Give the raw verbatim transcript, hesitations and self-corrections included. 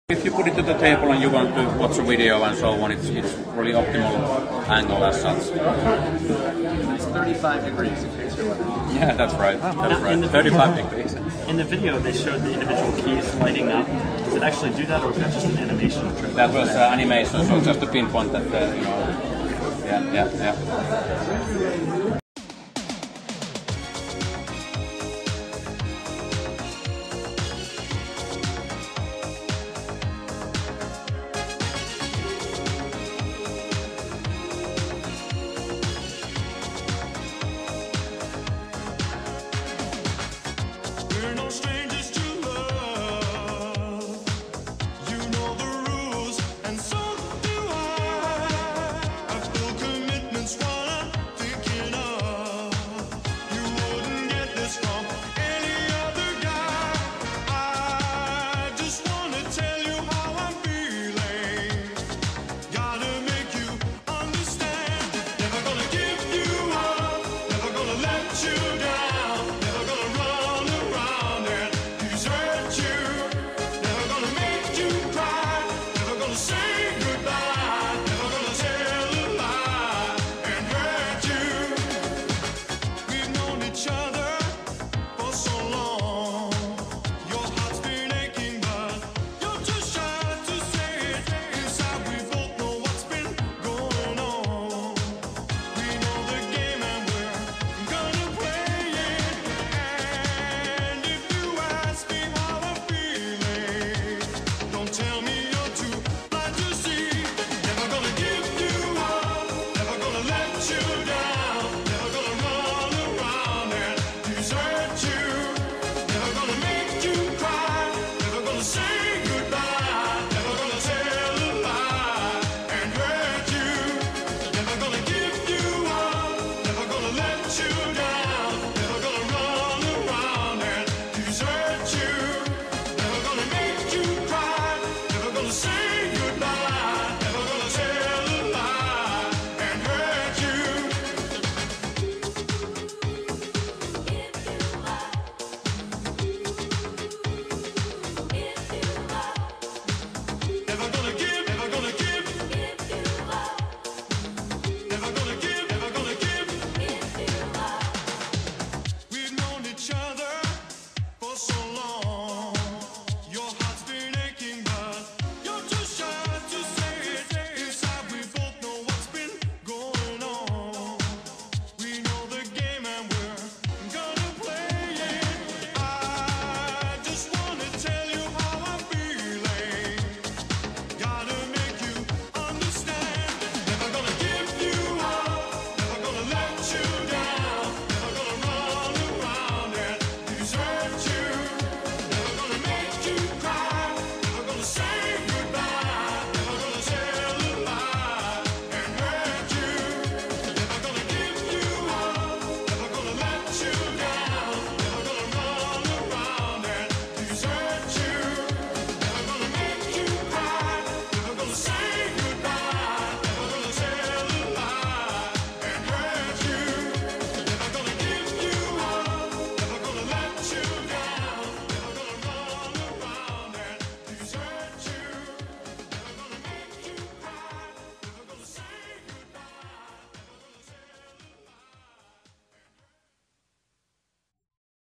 If you put it to the table and you want to watch a video and so on, it's, it's really optimal angle as such. It's thirty-five degrees in case you're wondering. Yeah, that's right. That's Now, right. in the thirty-five video- degrees. In the video, they showed the individual keys lighting up. Does it actually do that, or is that just an animation? That was uh, animation, so just to pinpoint that, uh, you know. Yeah, yeah, yeah.